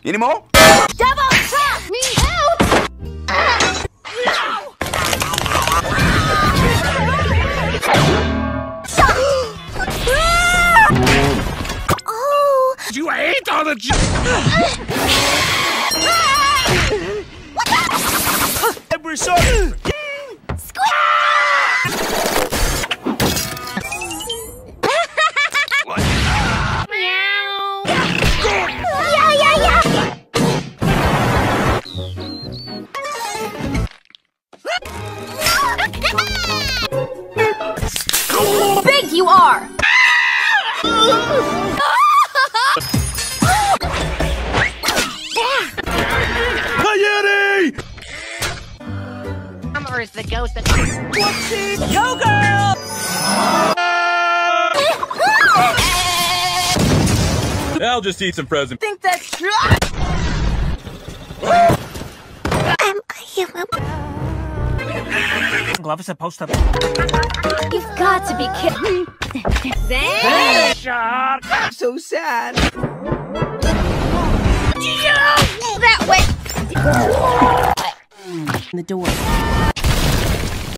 Any more? Double trap! Me help! Oh! You ate all the Every song. Big you are! Yeti! Or is the ghost that... Whoopsie! Go, girl! I'll just eat some frozen. Think that's true? Glove is supposed to... You've got to be kidding. Shark! So sad. That way! The door.